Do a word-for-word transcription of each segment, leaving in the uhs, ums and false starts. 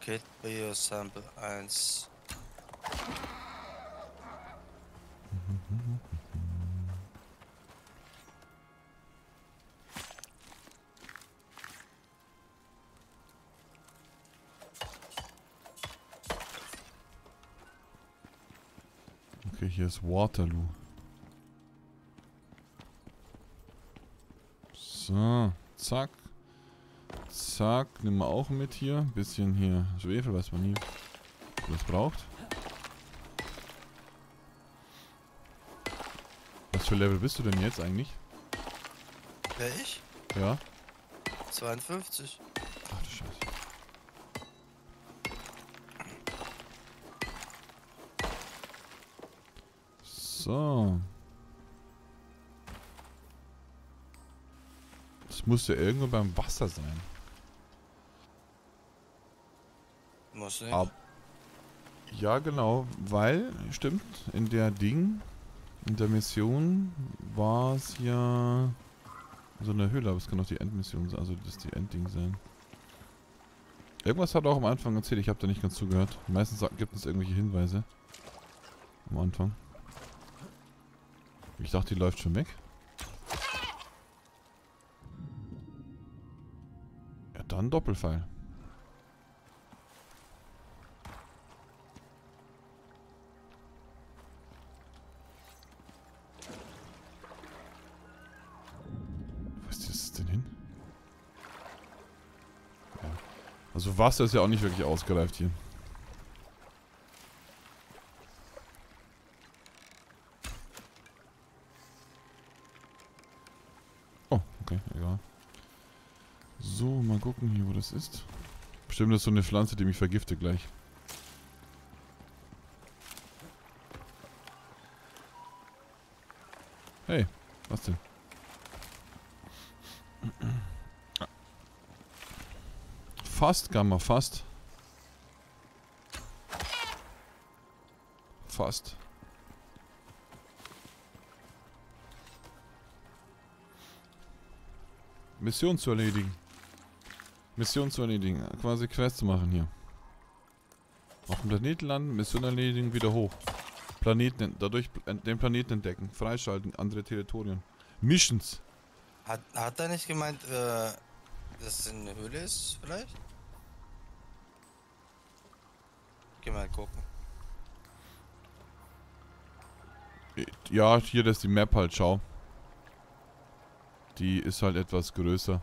Kit Bio-Sample eins. Okay, hier ist Waterloo. So, zack. Zack, nehmen wir auch mit hier. Ein bisschen hier Schwefel, weiß man nie, wer das braucht. Was für Level bist du denn jetzt eigentlich? Wer ich? Ja? zweiundfünfzig. Ach du Scheiße. So. Das muss ja irgendwo beim Wasser sein. Muss nicht. Ab ja, genau, weil, stimmt, in der Ding, in der Mission war es ja so eine Höhle, aber es kann auch die Endmission sein, also das die Endding sein. Irgendwas hat er auch am Anfang erzählt, ich habe da nicht ganz zugehört. Meistens gibt es irgendwelche Hinweise am Anfang. Ich dachte, die läuft schon weg. Ja, dann Doppelpfeil. Wo ist das denn hin? Ja. Also Wasser ist ja auch nicht wirklich ausgereift hier. Oh, okay, egal. So, mal gucken hier, wo das ist. Bestimmt ist so eine Pflanze, die mich vergiftet gleich. Hey, was denn? Fast, Gamma, fast. Fast. Mission zu erledigen. Mission zu erledigen. Quasi Quest zu machen hier. Auf dem Planeten landen, Mission erledigen, wieder hoch. Planeten, dadurch den Planeten entdecken. Freischalten, andere Territorien. Missions. Hat, hat er nicht gemeint, äh, dass es eine Höhle ist, vielleicht? Geh mal gucken. Ja, hier das ist die Map halt, schau. Die ist halt etwas größer.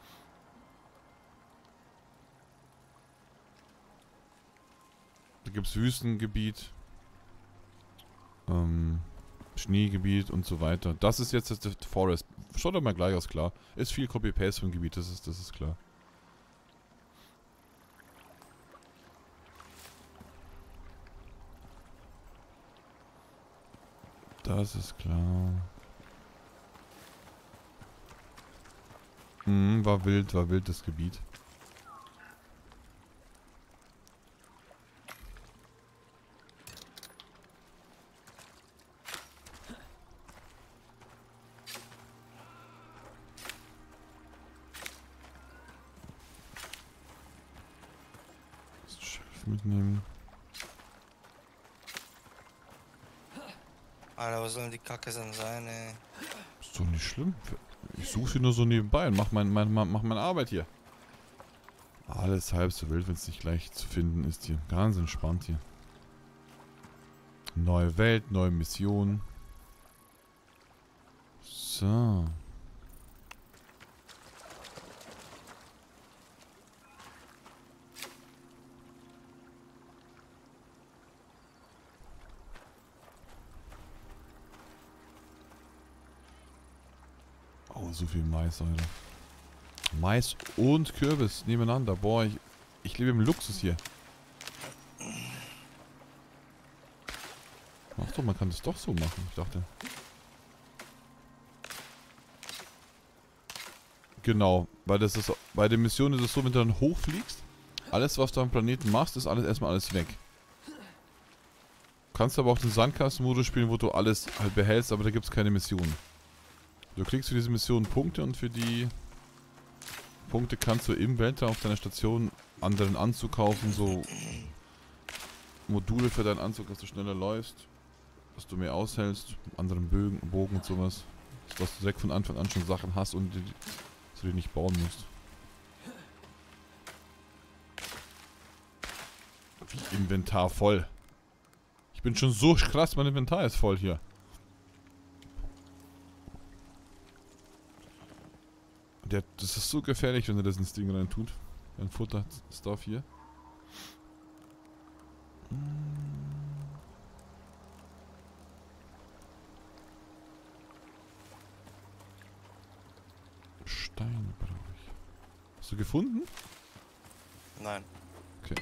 Da gibt es Wüstengebiet. Ähm, Schneegebiet und so weiter. Das ist jetzt das Forest. Schaut doch mal gleich aus, klar. Ist viel Copy-Paste vom Gebiet, das ist, das ist klar. Das ist klar. Hm, war wild, war wild das Gebiet. Das Schiff mitnehmen. Alter, was soll die Kacke denn sein, ey? Ist doch nicht schlimm. Ich suche sie nur so nebenbei und mach, mein, mein, mach meine Arbeit hier. Alles halb so wild, wenn es nicht gleich zu finden ist hier. Ganz entspannt hier. Neue Welt, neue Mission. So. Oh, so viel Mais, Alter. Mais und Kürbis nebeneinander. Boah, ich, ich lebe im Luxus hier. Ach doch, man kann das doch so machen. Ich dachte. Genau, weil das ist, bei der Mission ist es so, wenn du dann hochfliegst, alles was du am Planeten machst, ist alles erstmal alles weg. Du kannst aber auch den Sandkastenmodus spielen, wo du alles halt behältst, aber da gibt es keine Mission. Du kriegst für diese Mission Punkte und für die Punkte kannst du im Weltraum auf deiner Station anderen Anzug kaufen, so Module für deinen Anzug, dass du schneller läufst, dass du mehr aushältst, anderen Bögen, Bogen und sowas. Dass du direkt von Anfang an schon Sachen hast und die, dass du die nicht bauen musst. Wie Inventar voll. Ich bin schon so krass, mein Inventar ist voll hier. Der, das ist so gefährlich, wenn er das ins Ding rein tut. Ein Futter-Stuff hier. Steine brauche ich. Hast du gefunden? Nein. Okay.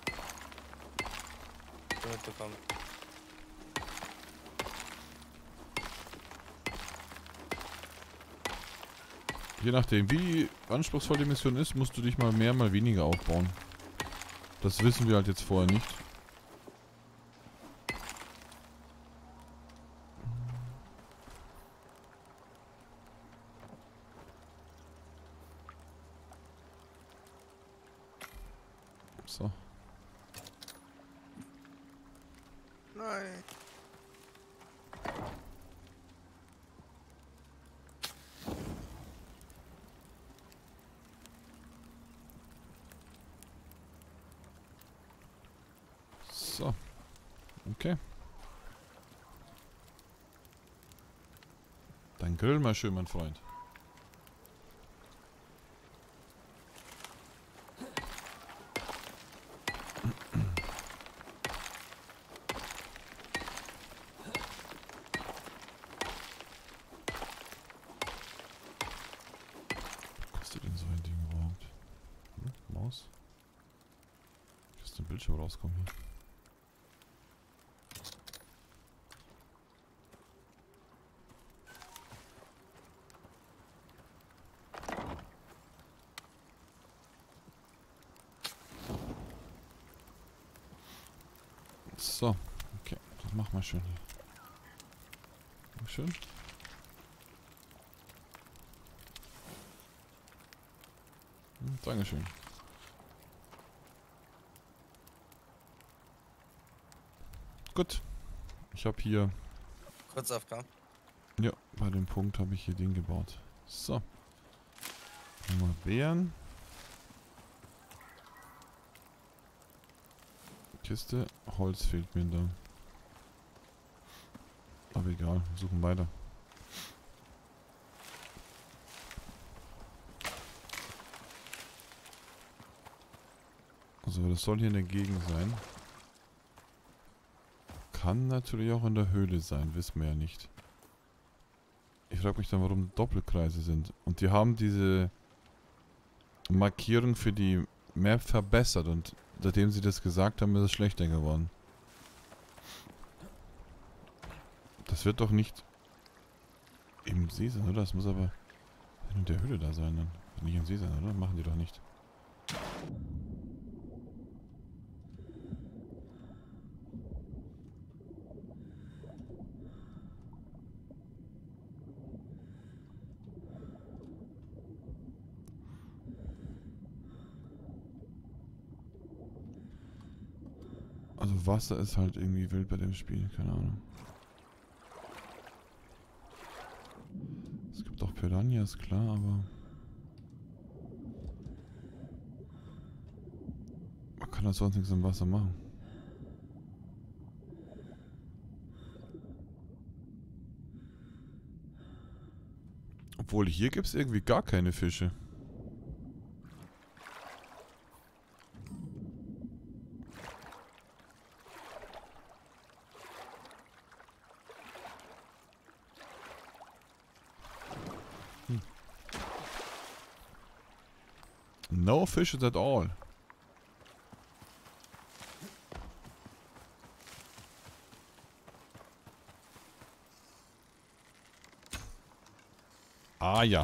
Bin mitbekommen. Je nachdem, wie anspruchsvoll die Mission ist, musst du dich mal mehr, mal weniger aufbauen. Das wissen wir halt jetzt vorher nicht. So. Nein. So. Okay. Dann grill mal schön, mein Freund. Was kostet denn so ein Ding überhaupt? Hm? Maus? Ich muss den Bildschirm rauskommen hier. So, okay, das machen wir schön hier. Schön. Hm, Dankeschön. Gut. Ich habe hier... Kurz Aufgabe. Ja, bei dem Punkt habe ich hier den gebaut. So. Nochmal Beeren. Kiste. Holz fehlt mir da. Aber egal, wir suchen weiter. Also das soll hier in der Gegend sein. Kann natürlich auch in der Höhle sein, wissen wir ja nicht. Ich frage mich dann, warum Doppelkreise sind. Und die haben diese Markierung für die Map verbessert und seitdem sie das gesagt haben, ist es schlechter geworden. Das wird doch nicht im See sein, oder? Das muss aber in der Höhle da sein, dann. Nicht im See sein, oder? Machen die doch nicht. Also Wasser ist halt irgendwie wild bei dem Spiel, keine Ahnung. Es gibt auch Piranhas, klar, aber... Man kann halt sonst nichts im Wasser machen. Obwohl, hier gibt es irgendwie gar keine Fische. Hm. No fishes at all. Ah ja.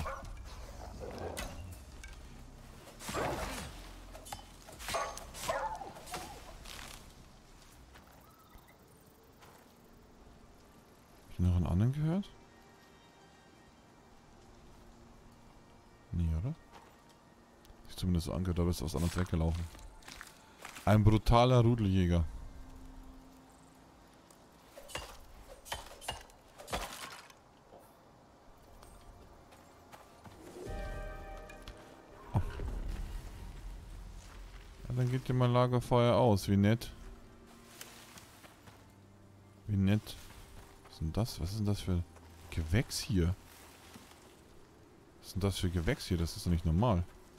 Hab ich noch einen anderen gehört? Nee, oder? zumindest so angehört, aber ist aus anderes weggelaufen. Ein brutaler Rudeljäger. Oh. Ja, dann geht dir mein Lagerfeuer aus, wie nett. Wie nett. Was ist denn das? Was ist denn das für Gewächs hier? Was ist denn das für Gewächs hier? Das ist doch nicht normal.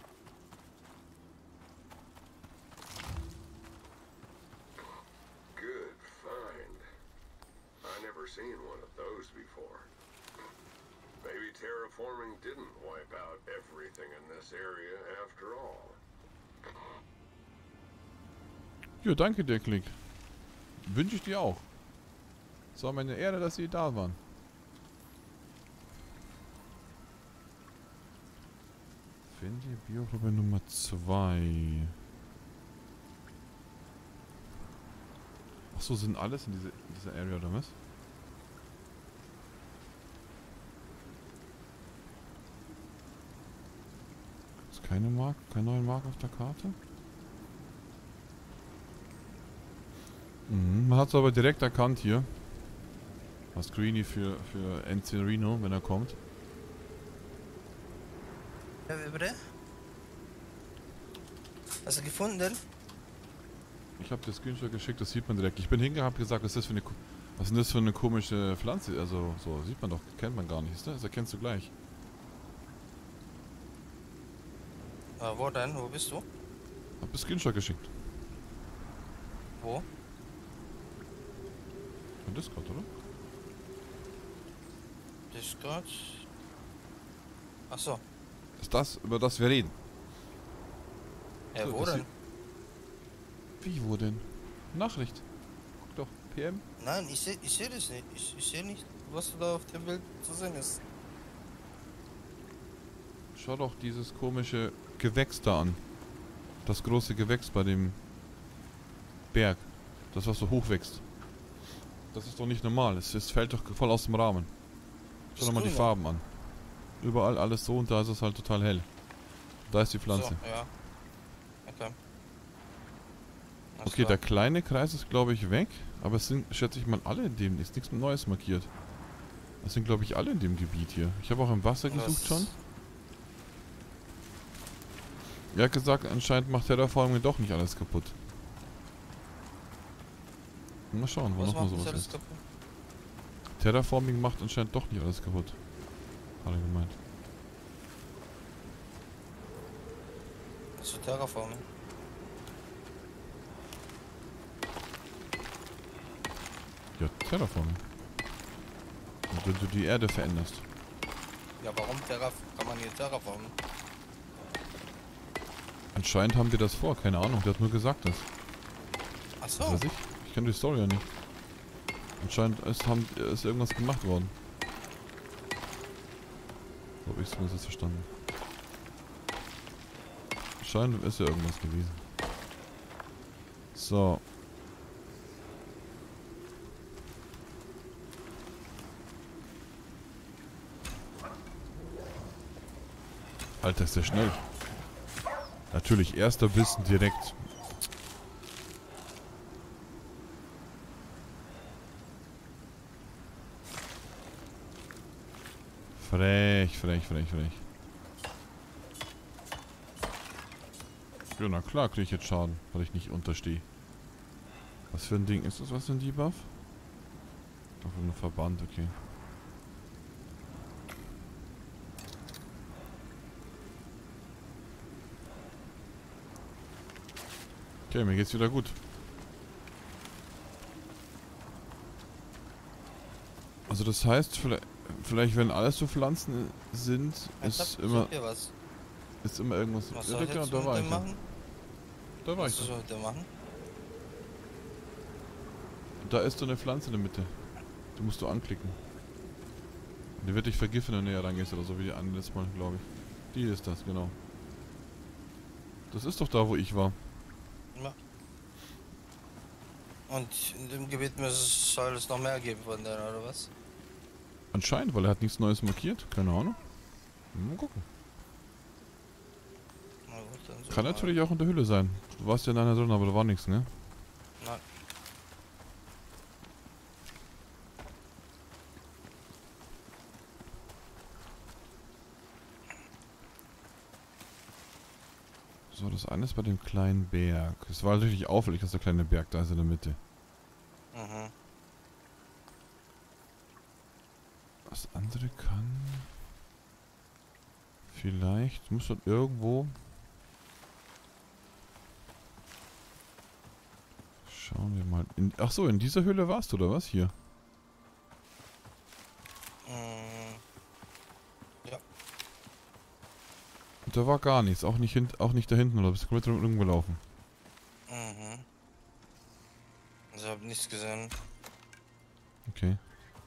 Good find. I never seen one of those before. Maybe terraforming didn't wipe out everything in this area after all. Ja, danke dir, Klick. Wünsche ich dir auch. Es war meine Ehre, dass Sie da waren. Finde Bioprobe Nummer zwei. Achso, sind alles in, diese, in dieser Area oder was? Ist keine Mark, kein neuer Mark auf der Karte? Mhm, man hat es aber direkt erkannt hier. Was Greeny für, für Encerino, wenn er kommt. Ja, wie bitte? Hast du gefunden? Ich habe das Screenshot geschickt, das sieht man direkt. Ich bin hingegangen, habe gesagt, was ist das für eine, ko- was ist denn das für eine komische Pflanze? Also, so sieht man doch, kennt man gar nicht, ne? Das erkennst du gleich. Äh, wo denn? Wo bist du? Hab das Screenshot geschickt. Wo? Von Discord, oder? Discord? Achso. Das ist das, über das wir reden. Ja, So, wo das denn? Wie, wo denn? Nachricht. Guck doch, P M. Nein, ich sehe ich seh das nicht. Ich, ich sehe nicht, was da auf dem Bild zu sehen ist. Schau doch dieses komische Gewächs da an. Das große Gewächs bei dem Berg. Das, was so hoch wächst. Das ist doch nicht normal. Es, es fällt doch voll aus dem Rahmen. Schau Das doch mal die Grüne. Farben an. Überall alles so und da ist es halt total hell. Da ist die Pflanze. So, ja. Okay. Alles Okay, klar. der kleine Kreis ist glaube ich weg. Aber es sind, schätze ich mal, alle in dem. Ist nichts Neues markiert. Das sind glaube ich alle in dem Gebiet hier. Ich habe auch im Wasser gesucht Was- schon. Er hat gesagt, anscheinend macht Terraforming doch nicht alles kaputt. Mal schauen, wo Was noch mal macht sowas das alles ist. kaputt? Terraforming macht anscheinend doch nicht alles kaputt. Hat er gemeint. Zu Terraforming. Ja, Terraforming. Und wenn du die Erde veränderst. Ja, warum Terra kann man hier Terraformen? Anscheinend haben die das vor, keine Ahnung, der hat nur gesagt das. Achso. Was weiß ich? Ich kenne die Story ja nicht. Anscheinend ist, haben, ist irgendwas gemacht worden. So habe ich es zumindest verstanden. Anscheinend ist ja irgendwas gewesen. So. Alter, ist der schnell. Natürlich, erster Bissen direkt. Frech, frech, frech, frech. Ja, na klar kriege ich jetzt Schaden, weil ich nicht unterstehe. Was für ein Ding ist das? Was für ein Debuff? Auf einem Verband, okay. Okay, mir geht's wieder gut. Also das heißt, vielleicht, vielleicht wenn alles so Pflanzen sind, Ich ist hab- immer, such dir was. ist immer irgendwas. Was Ja, soll ich genau, jetzt da mit war dem ich. Ja. machen? Da war Was ich. Ja. soll ich denn machen? Da ist so eine Pflanze in der Mitte. Die musst du anklicken. Die wird dich vergiften, wenn du näher reingehst oder so wie die andere letztes Mal, glaube ich. Die ist das, genau. Das ist doch da, wo ich war. Ja. Und in dem Gebiet muss, soll es noch mehr geben von denen, oder was? Anscheinend, weil er hat nichts Neues markiert. Keine Ahnung. Mal gucken. Na gut, dann so Kann mal. natürlich auch in der Höhle sein. Du warst ja in einer drin, aber da war nichts, ne? Nein. So, das eine ist bei dem kleinen Berg. Es war natürlich auffällig, dass der kleine Berg da ist in der Mitte. Mhm. Das andere kann... Vielleicht muss dort irgendwo... Schauen wir mal. In, ach so, in dieser Höhle warst du, oder was? Hier. Mm, Und da war gar nichts. Auch nicht, hint, auch nicht da hinten, oder bist du komplett rumgelaufen? mhm. Also ich habe nichts gesehen. Okay.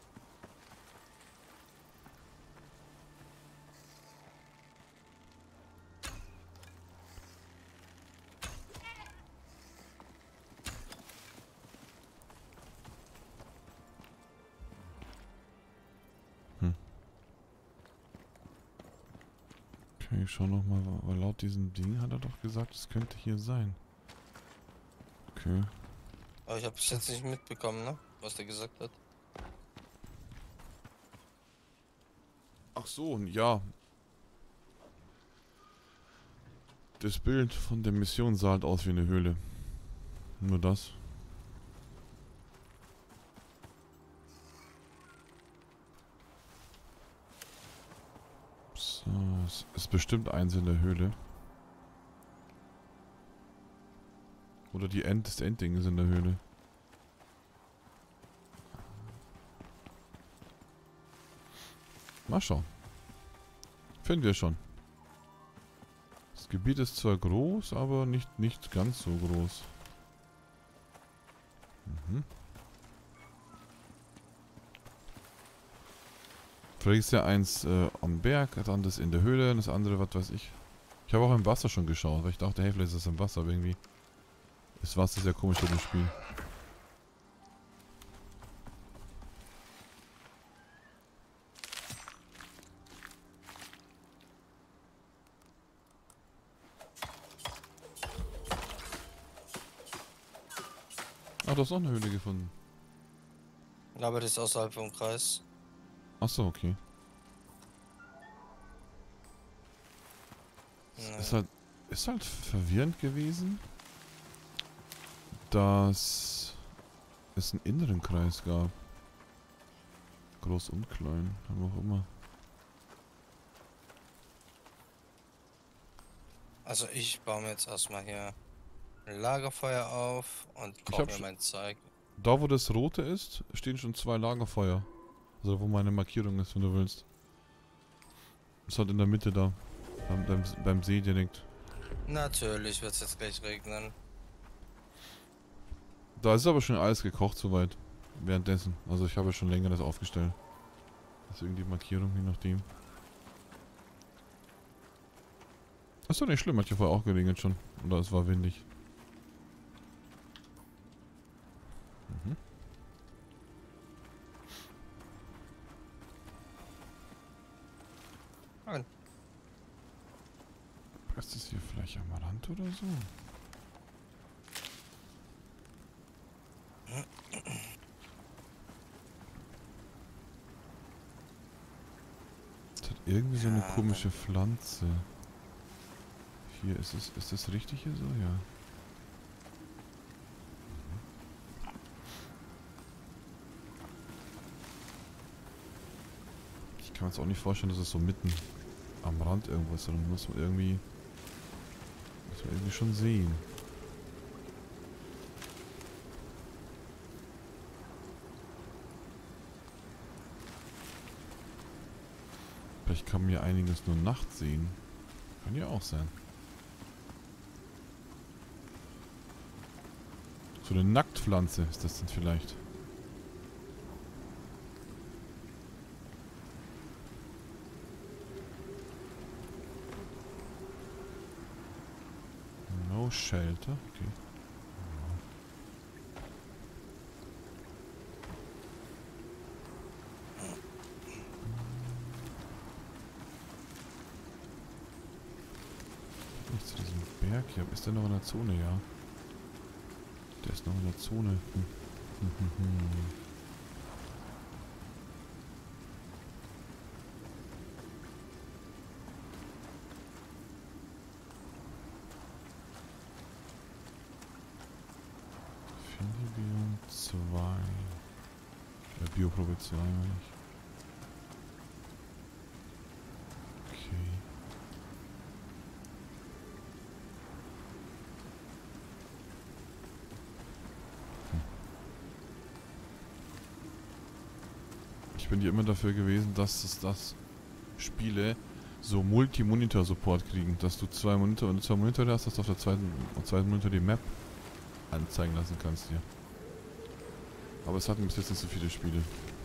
Okay, ich schau nochmal, weil laut diesem Ding hat er doch gesagt, es könnte hier sein. Okay. Aber ich habe bis jetzt nicht mitbekommen, ne? Was der gesagt hat. Ach so, ja. Das Bild von der Mission sah halt aus wie eine Höhle. Nur das. So, es ist bestimmt eins in der Höhle. Oder die End, das Endding ist in der Höhle. Mal schauen. Finden wir schon. Das Gebiet ist zwar groß, aber nicht, nicht ganz so groß. Mhm. Vielleicht ist ja eins äh, am Berg, das andere ist in der Höhle und das andere, was weiß ich. Ich habe auch im Wasser schon geschaut, weil ich dachte, hey, vielleicht ist das im Wasser, aber irgendwie ist Wasser sehr komisch bei dem Spiel. Ah, du hast auch eine Höhle gefunden. Aber das ist außerhalb vom Kreis. Achso, okay. Nee. Ist halt, ist halt verwirrend gewesen, dass es einen inneren Kreis gab. Groß und klein, aber auch immer. Also ich baue mir jetzt erstmal hier ein Lagerfeuer auf und Ich koche hab mir schon- mein Zeug. Da, wo das rote ist, stehen schon zwei Lagerfeuer. Also wo meine Markierung ist, wenn du willst. Ist halt in der Mitte da. Beim, beim, beim See direkt. Natürlich wird es jetzt gleich regnen. Da ist aber schon alles gekocht soweit. Währenddessen. Also ich habe schon länger das aufgestellt. Deswegen die Markierung, je nachdem. Achso, nicht schlimm, hat ja vorher auch geregnet schon. Oder es war windig. Mhm. Nein. Ist das hier vielleicht am Rand oder so? Das hat irgendwie so eine Ja, komische Pflanze. Hier, ist es, ist das richtig hier so? Ja. Ich kann mir jetzt auch nicht vorstellen, dass es so mitten am Rand irgendwo ist, sondern muss man irgendwie, muss man irgendwie schon sehen. Vielleicht kann man hier einiges nur nachts sehen. Kann ja auch sein. So eine Nacktpflanze ist das denn vielleicht? No shelter, okay. Nicht zu diesem Berg hier. Ist der noch in der Zone? Ja. Der ist noch in der Zone. Hm. Hm, hm, hm. Biom zwei. Äh, Bioprobe zwei, meine ich. Okay. Hm. Ich bin ja immer dafür gewesen, dass es das Spiele so Multi-Monitor-Support kriegen, dass du zwei Monitor, wenn du zwei Monitore hast, dass du auf der zweiten, auf zweiten Monitor die Map anzeigen lassen kannst dir. Aber es hatten bis jetzt nicht so viele Spiele.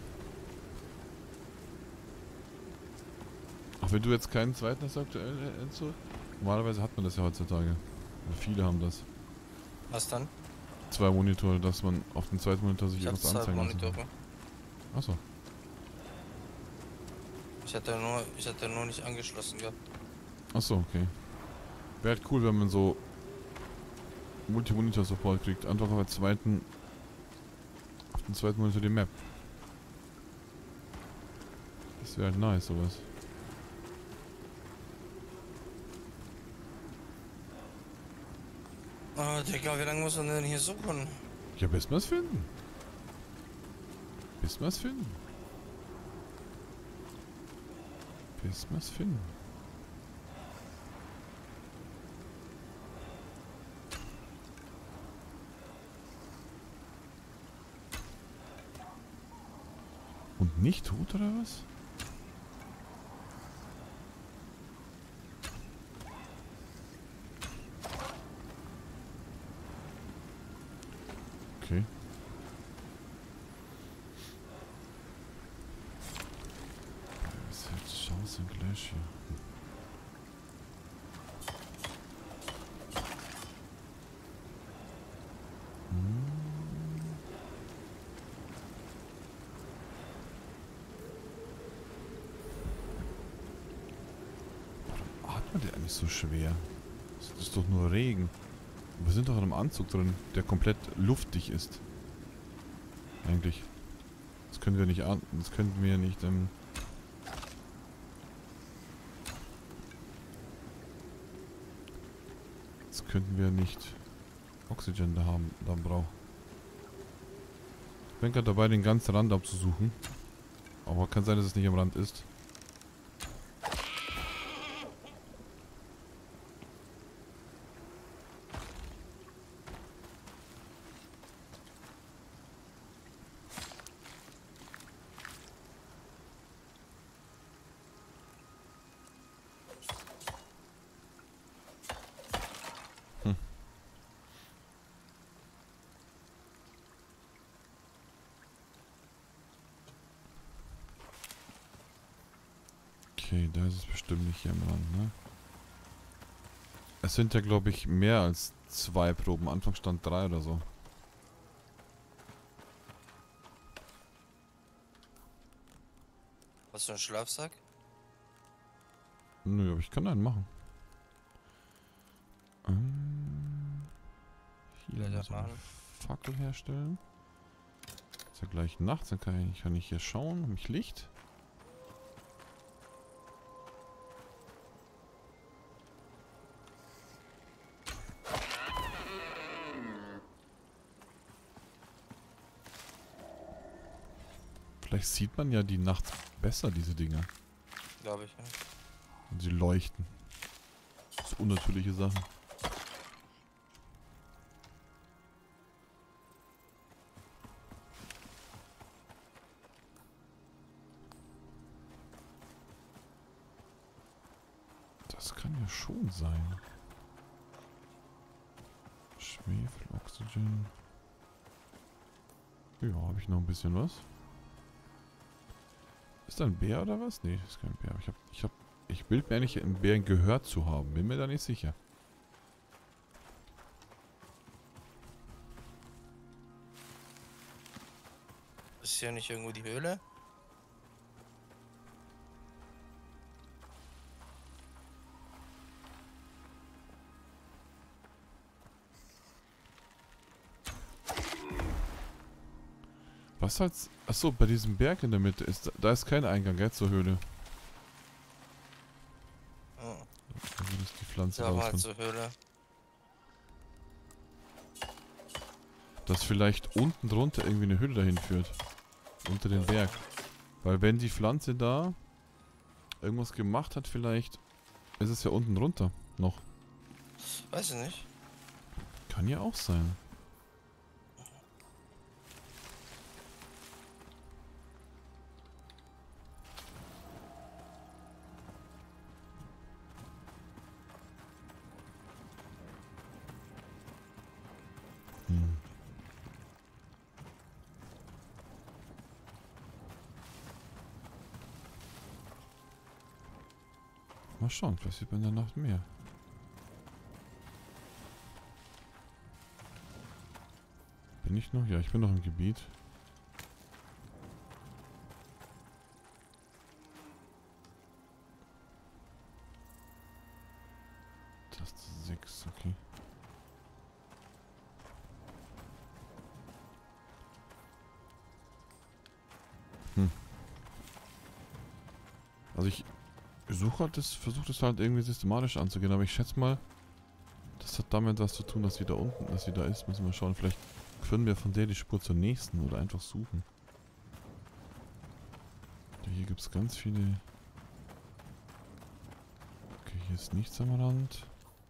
Ach, wenn du jetzt keinen zweiten hast aktuell, Enzo? Normalerweise hat man das ja heutzutage. Oder viele haben das. Was dann? Zwei Monitore, dass man auf dem zweiten Monitor sich Ich hab irgendwas zwei anzeigen lassen kann. Monitore. Achso. Ich hatte nur, ich hatte nur nicht angeschlossen gehabt. Achso, okay. Wäre halt cool, wenn man so Multi-Monitor-Support kriegt. Einfach auf der zweiten auf den zweiten Monitor die Map. Das wäre halt nice, sowas. Oh, Digga, wie lange muss man denn hier suchen? Ja, bis wir es finden. Bis wir es finden. Bis wir es finden. Und nicht tot, oder was? Okay. Was ist jetzt Chance und Clash hier? Hm. Warum atmet der eigentlich so schwer? Das ist doch nur Regen. Wir sind doch in einem Anzug drin, der komplett luftig ist. Eigentlich. Das können wir nicht atmen. Das könnten wir nicht. Ähm das könnten wir nicht Oxygen da haben, da brauchen. Ich bin gerade dabei, den ganzen Rand abzusuchen. Aber kann sein, dass es nicht am Rand ist. Hm. Okay, da ist es bestimmt nicht hier am Rand, ne? Es sind ja, glaube ich, mehr als zwei Proben. Anfang stand drei oder so. Was für ein Schlafsack? Nö, aber ich kann einen machen. Ähm, hier Ja, mal das so eine machen. Fackel herstellen. Ist ja gleich nachts, dann kann ich, kann ich hier schauen, um mich Licht. Vielleicht sieht man ja die nachts besser, diese Dinger. Glaube ich, ja. Und sie leuchten. So unnatürliche Sachen. Das kann ja schon sein. Schwefel, Oxygen. Ja, habe ich noch ein bisschen was. Ist da ein Bär oder was? Nee, ist kein Bär. Ich hab, ich hab, ich bild mir eigentlich einen Bären gehört zu haben. Bin mir da nicht sicher. Ist hier nicht irgendwo die Höhle? Was als... Achso, bei diesem Berg in der Mitte ist... Da ist kein Eingang, gell, zur Höhle. Oh, Da würde es die Pflanze da mal rauskommen. zur Höhle. Dass vielleicht unten drunter irgendwie eine Höhle dahin führt. Unter den Berg. Weil wenn die Pflanze da irgendwas gemacht hat, vielleicht ist es ja unten drunter noch. Weiß ich nicht. Kann ja auch sein. Hm. Mal schauen, vielleicht sieht man in der Nacht mehr. Bin ich noch? Ja, ich bin noch im Gebiet. Taste sechs, okay. Hm. Also ich suche halt das, versuche das halt irgendwie systematisch anzugehen, aber ich schätze mal, das hat damit was zu tun, dass sie da unten, dass sie da ist. Müssen wir schauen, vielleicht führen wir von der die Spur zur nächsten oder einfach suchen. Ja, hier gibt es ganz viele... Okay, hier ist nichts am Rand.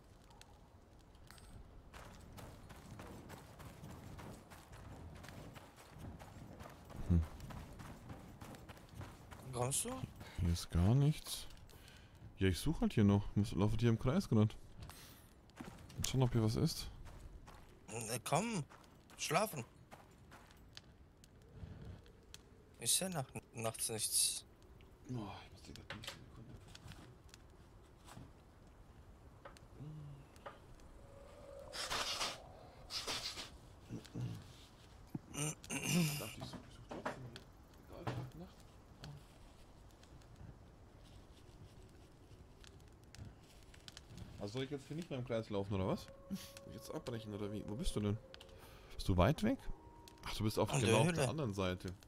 Hm. Kommst du? Hier ist gar nichts. Ja, ich suche halt hier noch. Muss laufe hier im Kreis gerade. Und schauen, ob hier was ist. Ne, komm. Schlafen. Ich sehe nach, nachts nichts. Oh, ich muss die gerade nicht Sekunde. Ich dachte, ich suche trotzdem. Egal, Tag, Nacht. Also soll ich jetzt hier nicht mehr im Kreis laufen, oder was? Soll ich jetzt abbrechen, oder wie? Wo bist du denn? Bist du weit weg? Ach, du bist auf, An der genau auf Höhle. der anderen Seite. Ja,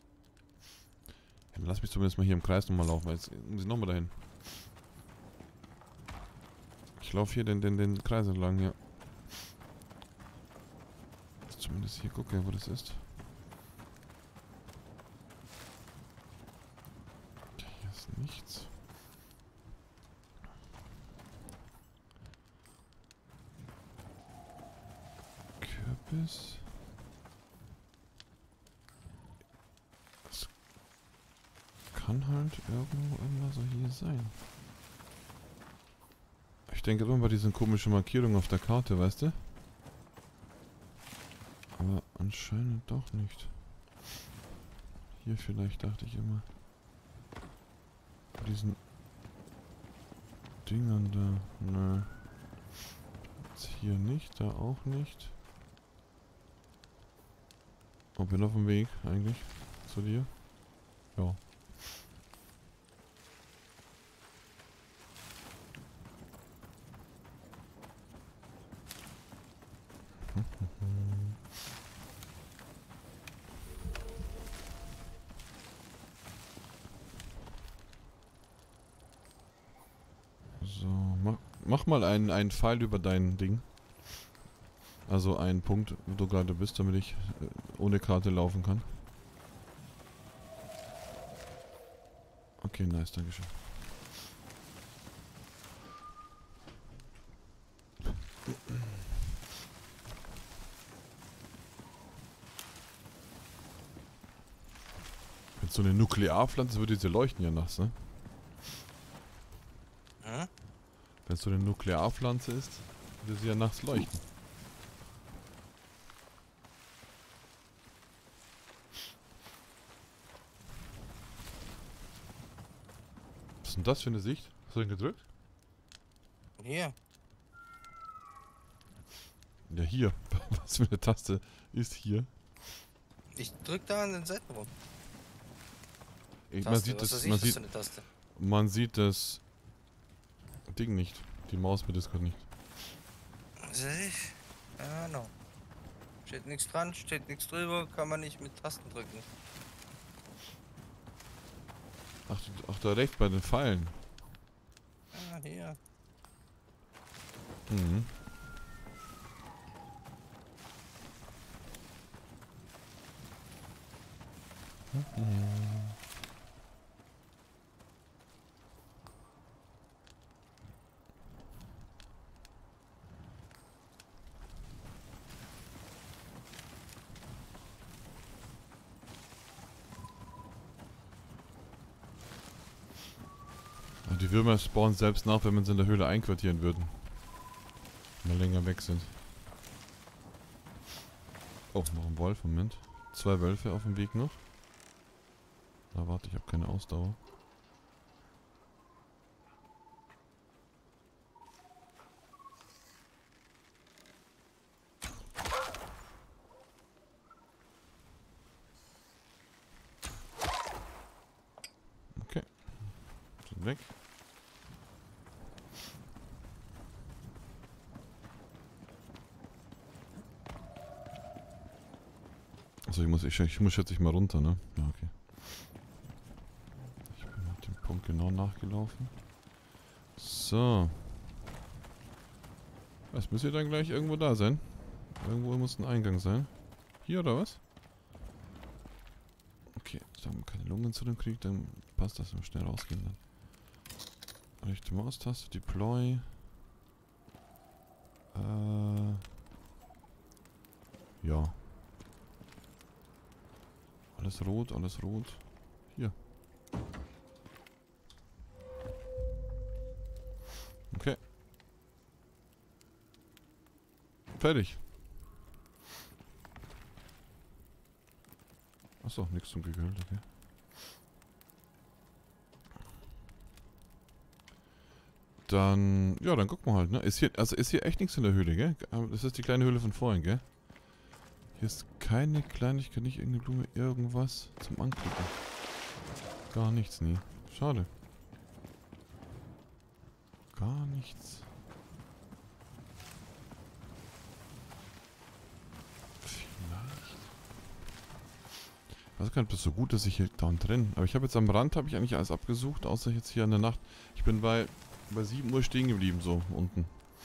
dann lass mich zumindest mal hier im Kreis nochmal laufen, weil jetzt muss ich nochmal dahin. Ich laufe hier den, den, den Kreis entlang, ja. Zumindest hier gucke, wo das ist. Hier ist nichts. Kürbis. Das kann halt irgendwo immer so hier sein. Ich denke immer bei diesen komischen Markierungen auf der Karte, weißt du? Aber anscheinend doch nicht. Hier vielleicht, dachte ich immer. Bei diesen Dingern da. Nö. Jetzt hier nicht, da auch nicht. Oh, bin auf dem Weg eigentlich zu dir. Ja. So, mach, mach mal einen, einen Pfeil über dein Ding. Also einen Punkt, wo du gerade bist, damit ich äh, ohne Karte laufen kann. Okay, nice, dankeschön. Wenn so eine Nuklearpflanze würde sie leuchten ja nachts, ne? Hm? Wenn es so eine Nuklearpflanze ist, würde sie ja nachts leuchten. Was ist denn das für eine Sicht? Hast du den gedrückt? Hier. Ja, hier. Was für eine Taste ist hier? Ich drück da an den Seiten rum. Ich, man Taste, sieht was das, weiß ich, man was sieht, für eine Taste. man sieht das Ding nicht. Die Maus mit Discord nicht. Sehe ich? Ja, no. Steht nichts dran, steht nichts drüber, kann man nicht mit Tasten drücken. Ach, ach, da rechts bei den Pfeilen. Ah, hier. Mhm. Die Würmer spawnen selbst nach, wenn man sie in der Höhle einquartieren würden. Wenn wir länger weg sind. Oh, noch ein Wolf, Moment. Zwei Wölfe auf dem Weg noch. Na warte, ich habe keine Ausdauer. Okay. Sind weg. Also ich muss, ich, ich muss schätze ich mal runter, ne? Ja, okay. Ich bin mit dem Punkt genau nachgelaufen. So. Es müsste dann gleich irgendwo da sein. Irgendwo muss ein Eingang sein. Hier oder was? Okay, wenn man keine Lungenentzündung kriegt, dann passt das, wenn wir schnell rausgehen dann. Rechte Maustaste, Deploy. Äh. Ja. Alles rot, alles rot. Hier. Okay. Fertig. Achso, nichts zum Gegölt, okay. Dann, ja, dann gucken wir halt, ne? Ist hier, also ist hier echt nichts in der Höhle, gell? Das ist die kleine Höhle von vorhin, gell? Hier ist keine Kleinigkeit, nicht irgendeine Blume, irgendwas zum Anklicken. Gar nichts, nie. Schade. Gar nichts. Vielleicht. Ich weiß gar nicht, ob das so gut ist, ich hier da drin. Aber ich habe jetzt am Rand, habe ich eigentlich alles abgesucht, außer jetzt hier in der Nacht. Ich bin bei, bei sieben Uhr stehen geblieben, so unten.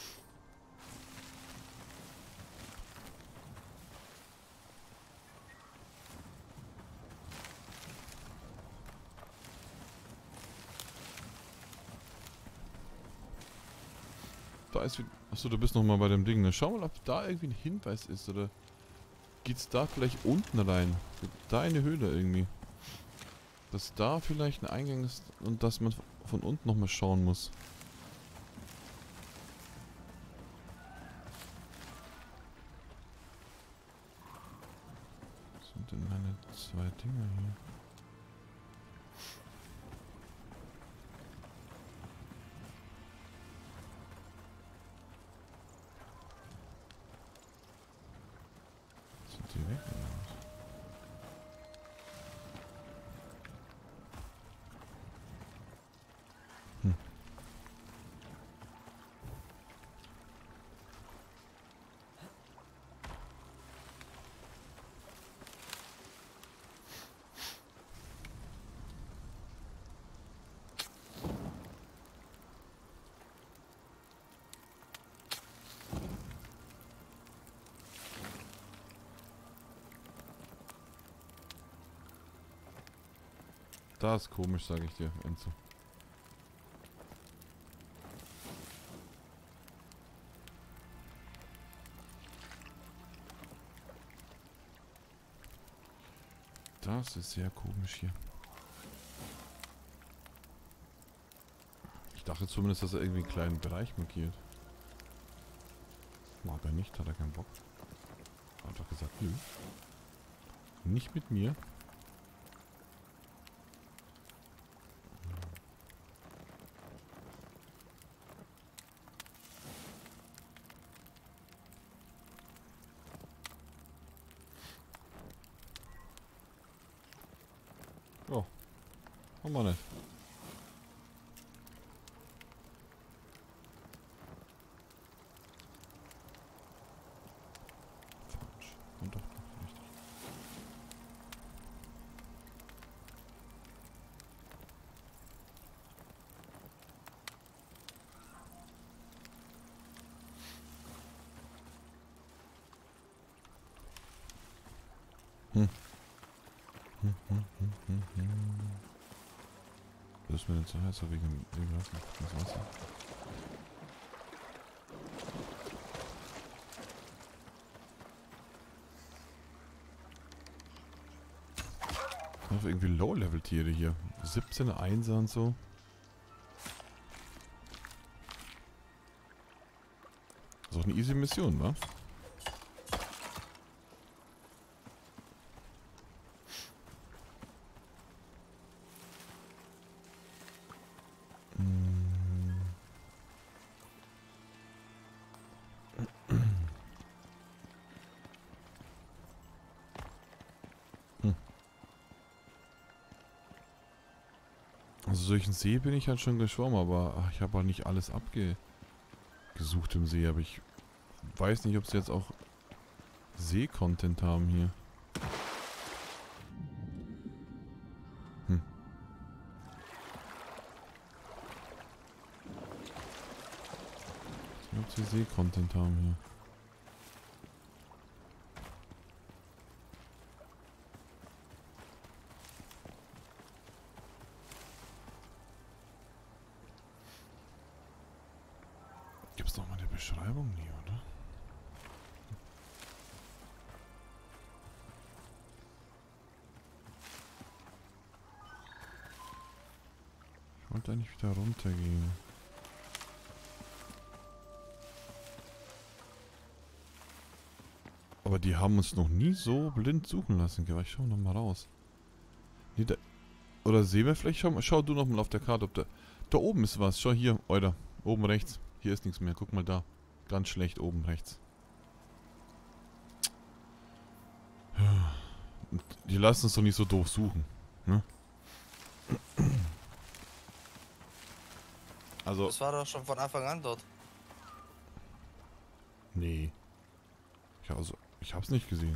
Da ist wie. Achso, du bist nochmal bei dem Ding, ne? Schau mal, ob da irgendwie ein Hinweis ist, oder geht's da vielleicht unten rein? Da in die Höhle irgendwie. Dass da vielleicht ein Eingang ist und dass man von unten nochmal schauen muss. Was sind denn meine zwei Dinger hier? Sind die weg oder was? Hm. Das ist komisch, sage ich dir, Enzo. Das ist sehr komisch hier. Ich dachte zumindest, dass er irgendwie einen kleinen Bereich markiert. Mag er nicht, hat er keinen Bock. Einfach gesagt, nö. Nicht mit mir. Oh. Haben wir nicht. Falsch. Hm. Hm, hm, hm, hm, hm. Das ist mir denn zu heiß, wegen dem Wasser. Das Wasser. Noch irgendwie Low-Level-Tiere hier. siebzehn Einser und so. Das ist auch eine easy Mission, wa? Also solchen See bin ich halt schon geschwommen, aber ach, ich habe halt nicht alles abgesucht im See, aber ich weiß nicht, ob sie jetzt auch See-Content haben hier. Hm. Ich weiß nicht, ob sie See-Content haben hier. Gibt's noch mal eine Beschreibung? Nee, oder? Ich wollte eigentlich wieder runtergehen. Aber die haben uns noch nie so blind suchen lassen. Geh, ich schau noch mal raus. Nee, da, oder sehen wir vielleicht? Schau, schau du noch mal auf der Karte, ob da... Da oben ist was. Schau hier, Alter. Oben rechts. Hier ist nichts mehr. Guck mal da. Ganz schlecht oben rechts. Die lassen uns doch nicht so doof suchen. Ne? Also... Das war doch schon von Anfang an dort. Nee. Ja, also, ich hab's nicht gesehen.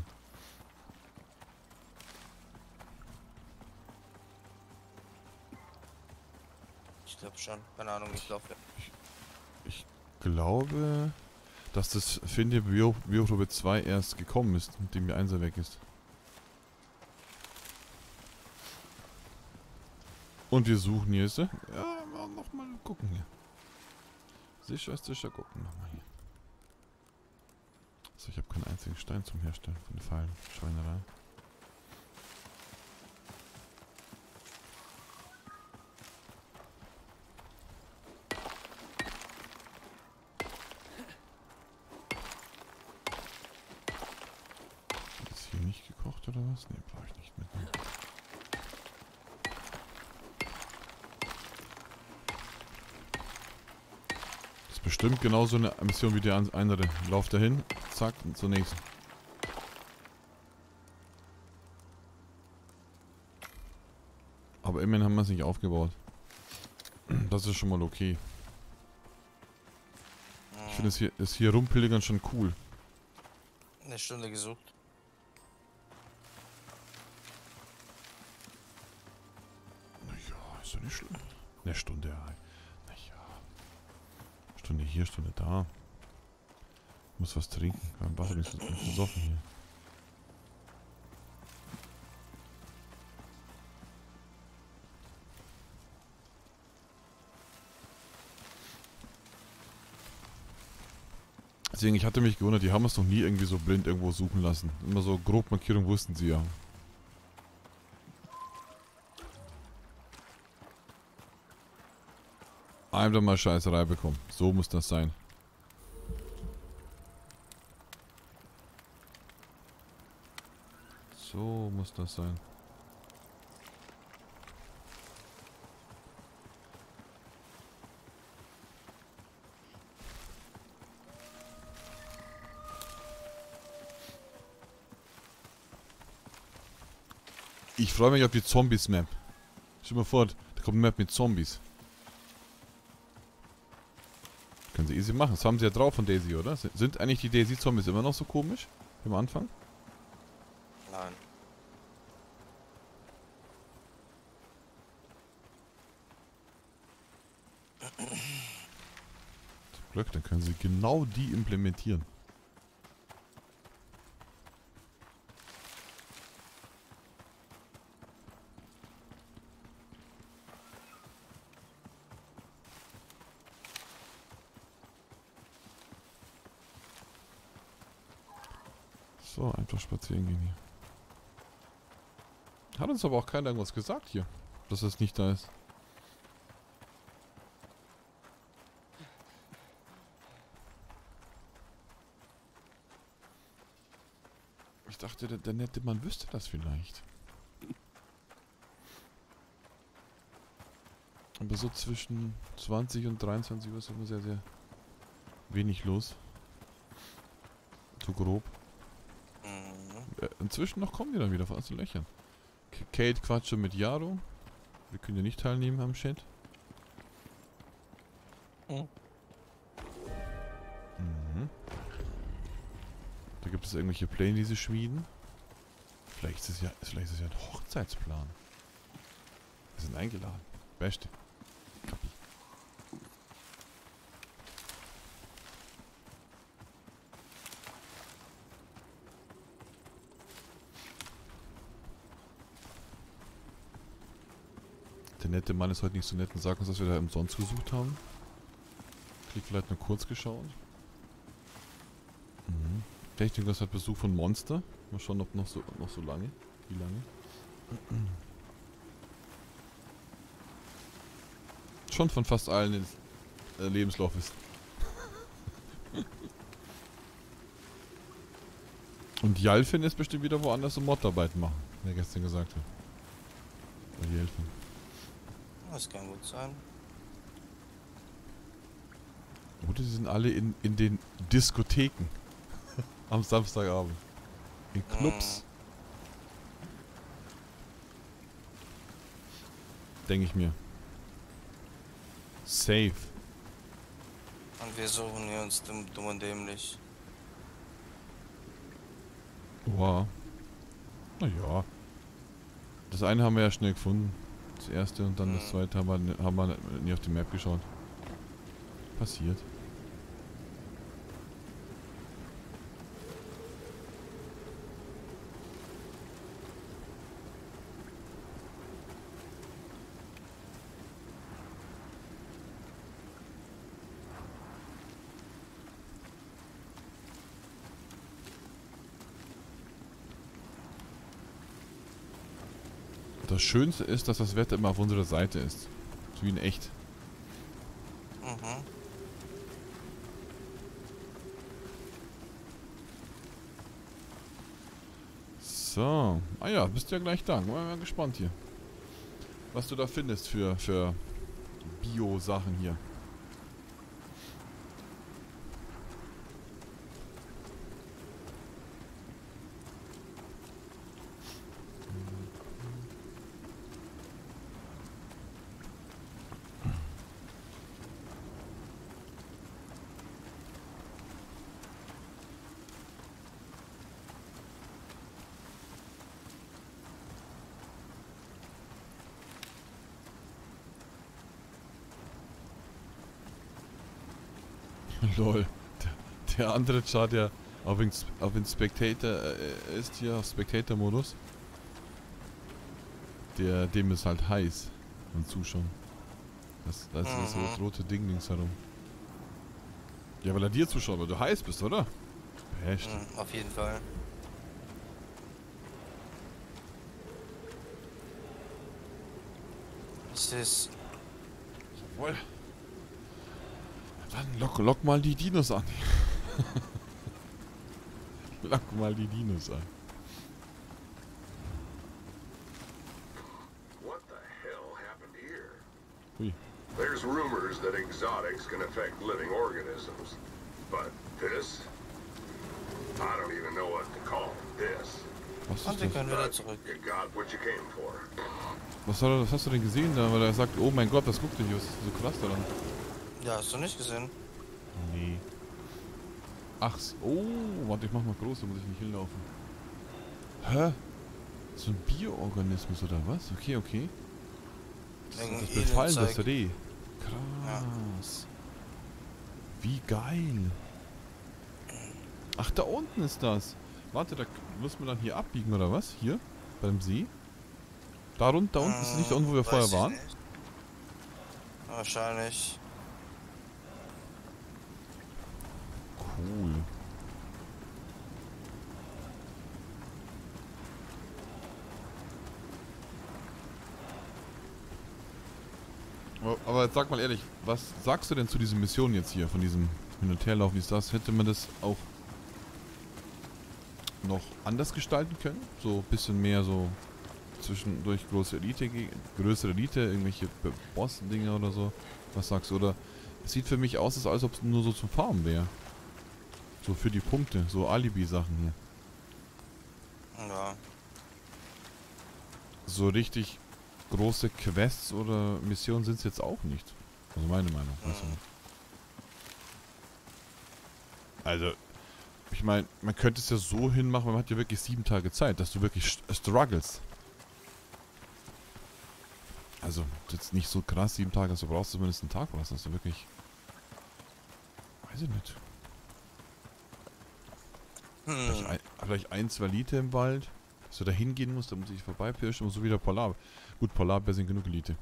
Ich glaube schon. Keine Ahnung, ich glaube ja. Ich glaube, dass das Finde Biotruppe zwei erst gekommen ist, mit dem die Einser weg ist. Und wir suchen hier, ist er? Ja, noch mal gucken hier. Sicher ist sicher, gucken nochmal hier. So, ich habe keinen einzigen Stein zum Herstellen von den Pfeilen. Schweinerei. Ist hier nicht gekocht oder was? Ne, brauche ich nicht mitnehmen. Das ist bestimmt genauso eine Mission wie die andere. Lauf dahin, zack, und zur nächsten. Aber immerhin haben wir es nicht aufgebaut. Das ist schon mal okay. Ich finde das hier, das hier rumpilgern schon cool. Eine Stunde gesucht. Naja, ist doch nicht schlimm. Eine Stunde, ja. Naja. Stunde hier, Stunde da. Muss was trinken. Beim Wasser ist versoffen hier. Deswegen, ich hatte mich gewundert, die haben es noch nie irgendwie so blind irgendwo suchen lassen. Immer so grob Markierung wussten sie ja. Einfach mal Scheißerei bekommen. So muss das sein. So muss das sein. Ich freue mich auf die Zombies-Map. Stell dir mal vor, da kommt eine Map mit Zombies. Können sie easy machen. Das haben sie ja drauf von Daisy, oder? Sind eigentlich die Daisy-Zombies immer noch so komisch? Wie am Anfang? Nein. Zum Glück, dann können sie genau die implementieren. So, einfach spazieren gehen hier. Hat uns aber auch keiner irgendwas gesagt hier, dass es nicht da ist. Ich dachte, der, der nette Mann wüsste das vielleicht. Aber so zwischen zwanzig und dreiundzwanzig Uhr ist immer sehr, sehr wenig los. So grob. Mhm. Äh, inzwischen noch kommen die dann wieder, fast zu lächeln. K- Kate quatsche mit Jaro. Wir können ja nicht teilnehmen am Chat. Mhm. Mhm. Da gibt es irgendwelche Pläne, die sie schmieden. Vielleicht ist es ja, vielleicht ist es ja ein Hochzeitsplan. Wir sind eingeladen. Beste. Kapi. Der nette Mann ist heute nicht so nett und sagt uns, dass wir da umsonst gesucht haben. Krieg vielleicht nur kurz geschaut. Mhm. Technikus hat Besuch von Monster. Mal schauen, ob noch so, noch so lange. Wie lange? Schon von fast allen ins äh, Lebenslauf ist. Und Jalfin ist bestimmt wieder woanders so Modarbeit machen, wie er gestern gesagt hat. Bei Jalfin. Das kann gut sein. Oder sie sind alle in, in den Diskotheken. Am Samstagabend. In Clubs. Denke ich mir. Safe. Und wir suchen hier uns dumm, dumm und dämlich. Wow. Naja. Das eine haben wir ja schnell gefunden. Das erste und dann das zweite haben wir, haben wir nie auf die Map geschaut. Passiert. Das Schönste ist, dass das Wetter immer auf unserer Seite ist. So wie in echt. Mhm. So. Ah ja, bist ja gleich da. Bin mal gespannt hier. Was du da findest für, für Bio-Sachen hier. Lol. Der, der andere Chart, der auf, in, auf in Spectator äh, ist hier, auf Spectator-Modus. Der, dem ist halt heiß. Und zuschauen. Das, das ist Mhm. das rote Ding links herum. Ja, weil er dir zuschaut, weil du heiß bist, oder? Echt? Mhm, auf jeden Fall. Es ist. Jawohl. Dann lock, lock mal die Dinos an. Lock mal die Dinos an. What the hell happened here? Hui. There's rumors that exotics can affect living organisms. But this? I don't even know what to call this. Was Und ist wir das? können wieder zurück. You got what you came for. Was, soll er, was hast du denn gesehen da? Weil er sagt, oh mein Gott, das guckt dich, was ist so krass daran? Ja, hast du nicht gesehen? Nee. Ach, so. Oh, warte, ich mach mal groß, da muss ich nicht hinlaufen. Hä? So ein Bioorganismus oder was? Okay, okay. Das, Wegen das befallen das Elenzeig. Reh. Krass. Wie geil. Ach, da unten ist das. Warte, da muss man dann hier abbiegen, oder was? Hier? Beim See? Da, rund, da unten ist es nicht da unten, wo wir Weiß vorher ich waren? nicht. Wahrscheinlich. Cool. Aber, aber jetzt sag mal ehrlich, was sagst du denn zu diesen Missionen jetzt hier, von diesem Hin- und Herlauf, wie ist das? Hätte man das auch noch anders gestalten können? So ein bisschen mehr so zwischendurch große Elite, größere Elite, irgendwelche Boss-Dinger oder so. Was sagst du? Oder es sieht für mich aus, als ob es nur so zum Farmen wäre. So für die Punkte, so Alibi-Sachen hier. Ja. So richtig große Quests oder Missionen sind es jetzt auch nicht. Also meine Meinung. Mhm. Weißt du? Also, ich meine, man könnte es ja so hinmachen, man hat ja wirklich sieben Tage Zeit, dass du wirklich struggles. Also, jetzt nicht so krass, sieben Tage, also du brauchst zumindest einen Tag was, dass du wirklich... Weiß ich nicht. Vielleicht, Hm. ein, vielleicht ein, zwei Liter im Wald, dass du da hingehen musst, da muss ich vorbeipirschen und so wieder Polar. Gut, Polarbär sind genug Elite.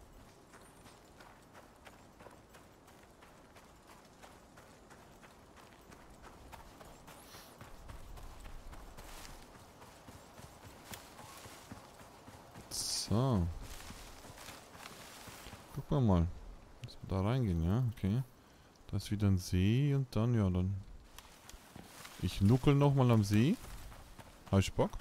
So. Guck mal mal. Lass mal da reingehen, ja? Okay. Da ist wieder ein See und dann, ja, dann... Ich nuckel nochmal am See. Hab ich Bock?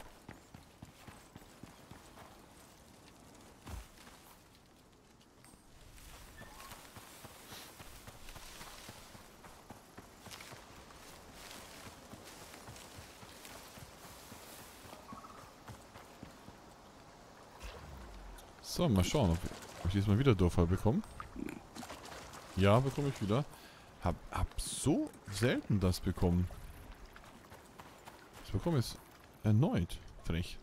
So, mal schauen, ob ich, ob ich diesmal wieder Durchfall bekomme. Ja, bekomme ich wieder. Hab, hab so selten das bekommen. Ich bekomme es erneut. Frech.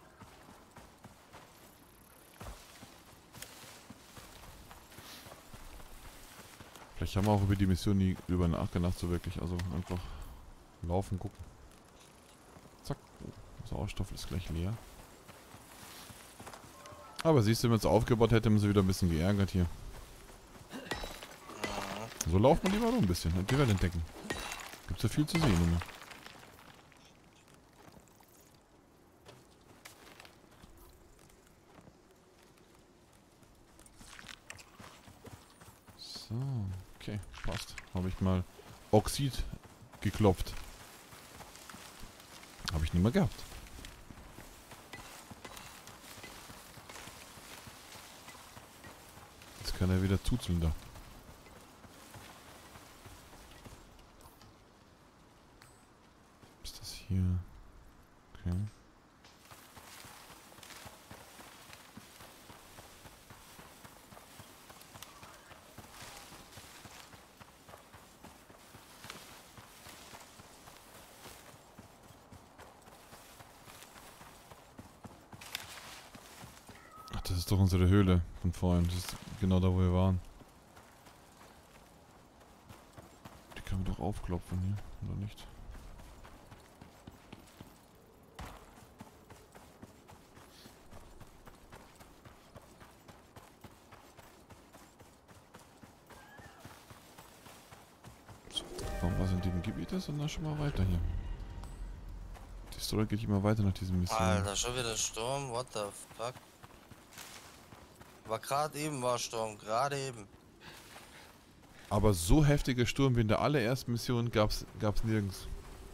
Vielleicht haben wir auch über die Mission nie drüber nachgedacht, so wirklich. Also einfach laufen, gucken. Zack. Sauerstoff ist gleich leer. Aber siehst du, wenn man es aufgebaut hätte, haben sie wieder ein bisschen geärgert hier. So lauft man lieber rum ein bisschen, die Welt entdecken. Gibt's ja viel zu sehen immer. So, okay, passt. Habe ich mal Oxid geklopft. Habe ich nicht mehr gehabt. Jetzt kann er wieder zuzeln da. Ist das hier? Okay. Ach, das ist doch unsere Höhle von vorhin. Das ist genau da, wo wir waren. Die können wir doch aufklopfen hier, oder nicht? So, warum was in dem Gebiet ist und dann schon mal weiter hier. Die Story geht immer weiter nach diesem Mission. Alter, schon wieder Sturm, what the fuck? War gerade eben war Sturm, gerade eben. Aber so heftiger Sturm wie in der allerersten Mission gab's, gab's nirgends.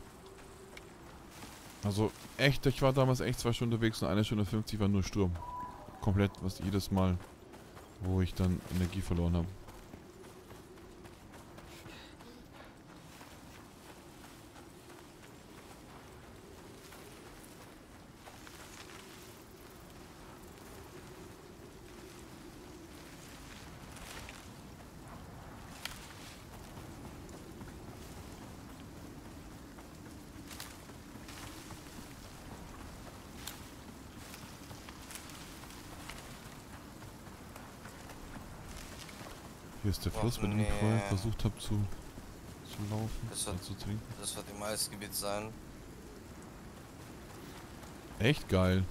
Also echt, ich war damals echt zwei Stunden unterwegs und eine Stunde fünfzig war nur Sturm. Komplett, was jedes Mal, wo ich dann Energie verloren habe. Hier ist der Och, Fluss, mit dem ich nee. vorher versucht habe zu, zu laufen, Das äh, wird- zu trinken. Das wird im Eisgebiet sein. Echt geil.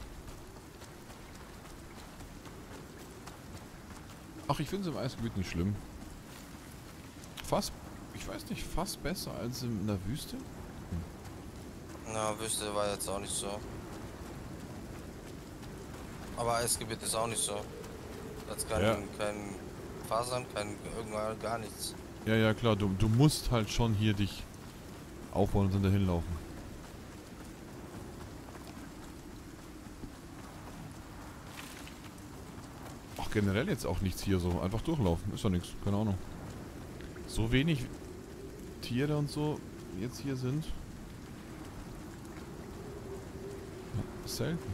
Ach, ich finde es im Eisgebiet nicht schlimm. Fast, ich weiß nicht, fast besser als in der Wüste. Na, Wüste war jetzt auch nicht so. Aber Eisgebiet ist auch nicht so. Hat keinen, Ja. keinen Fasern, kein irgendwann gar nichts. Ja, ja, klar, du, du musst halt schon hier dich aufbauen und dann dahin laufen. Ach, generell jetzt auch nichts hier so. Einfach durchlaufen. Ist doch nichts. Keine Ahnung. So wenig Tiere und so jetzt hier sind. Ja, selten.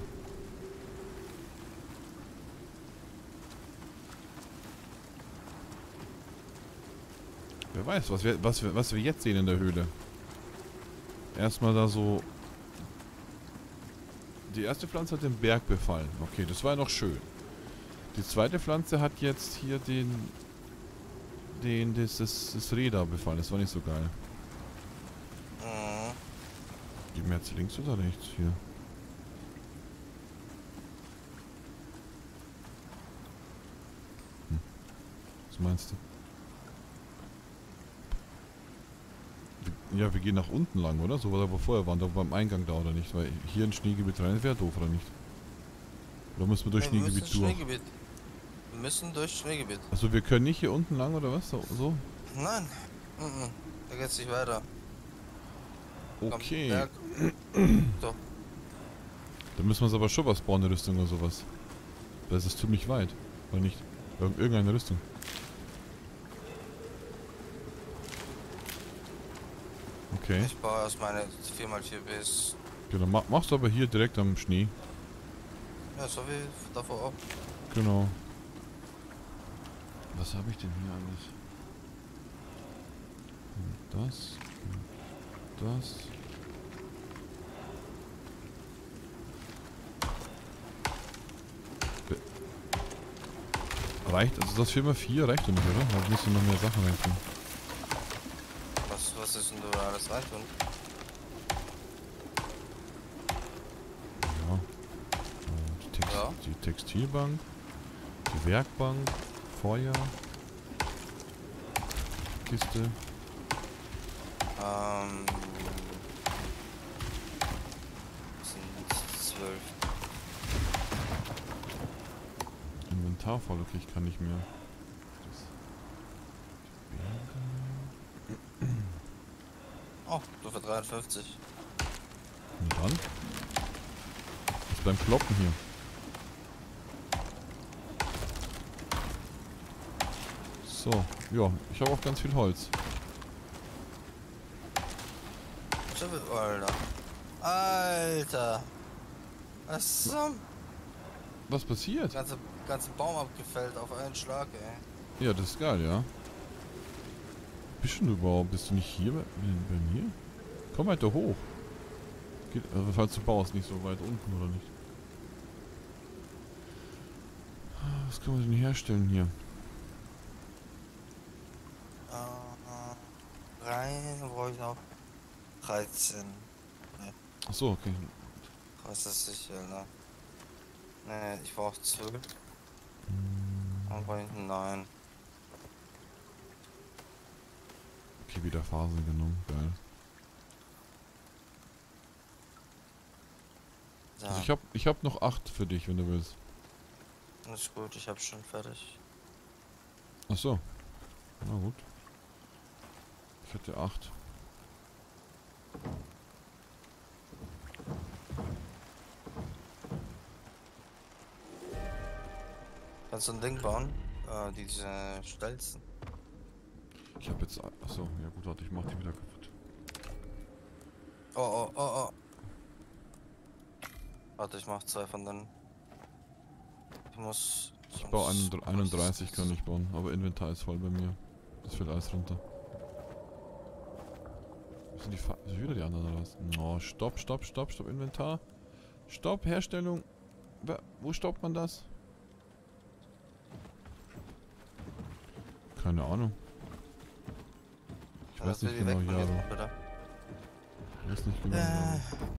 Wer weiß, was wir, was, wir, was wir jetzt sehen in der Höhle. Erstmal da so... Die erste Pflanze hat den Berg befallen. Okay, das war ja noch schön. Die zweite Pflanze hat jetzt hier den... Den, das, das, das Räder befallen. Das war nicht so geil. Mhm. Gehen wir jetzt links oder rechts hier? Hm. Was meinst du? Ja, wir gehen nach unten lang, oder? So, wo wir vorher waren, da beim Eingang da, oder nicht? Weil hier ein Schneegebiet rein wäre doof, oder nicht? Oder müssen wir durch Nee, wir Schneegebiet müssen durch? Schneegebiet. Wir müssen durch Schneegebiet. Also wir können nicht hier unten lang, oder was? So? so? Nein. Mhm. Da geht's nicht weiter. Komm, Okay. Berg. So. Da müssen wir uns aber schon was bauen, eine Rüstung oder sowas. Das ist ziemlich weit. Oder nicht? Irg irgendeine Rüstung. Okay. Ich baue erst meine vier mal vier Bs. Genau, mach, machst du aber hier direkt am Schnee. Ja, so wie davor auch. Genau. Was habe ich denn hier alles? Und das. Und das. Be reicht, also das vier mal vier reicht doch nicht, oder? Da müssen noch mehr Sachen reintun. Was, was ist denn da alles reintun? Ja. Äh, Die, Text Ja. die Textilbank. Die Werkbank. Feuer. Kiste. Ähm. Das sind zwölf. Inventar voll, okay, ich kann nicht mehr. Das Oh, du für dreiundfünfzig. Und dann? Ist beim Kloppen hier. So, ja, ich habe auch ganz viel Holz. So viel, Alter. Alter. Was zum? Was passiert? Ganze, ganze Baum abgefällt auf einen Schlag, ey. Ja, das ist geil, ja. Bist du überhaupt? Bist du nicht hier bei, bei mir? Komm weiter hoch. Geht, also falls du baust, nicht so weit unten, oder nicht? Was können wir denn herstellen hier? Äh, rein, wo brauche ich noch? dreizehn. Achso, okay. Was ist sicher, ne? Ne, ich brauche zwölf. Hm, Dann brauche ich neun. Okay, wieder Phasen genommen. Geil. So, Also ich hab, ich hab noch acht für dich, wenn du willst. ist gut, ich hab schon fertig. Achso. Na gut. Ich hatte acht. Kannst du ein Ding bauen? Äh, diese Stelzen. Ich habe jetzt... Achso, ja gut, warte, ich mach die wieder kaputt. Oh, oh, oh, oh. Warte, ich mach zwei von denen. Ich muss... Ich baue einunddreißig, kann ich bauen, aber Inventar ist voll bei mir. Das fällt alles runter. Sind die Fa sind wieder die anderen oder was? Oh, stopp, stopp, stopp, stopp, Inventar. Stopp, Herstellung. Wa- Wo stoppt man das? Keine Ahnung. Ich weiß nicht genau, Jaro. Ich weiß nicht genau. Äh, Jaro.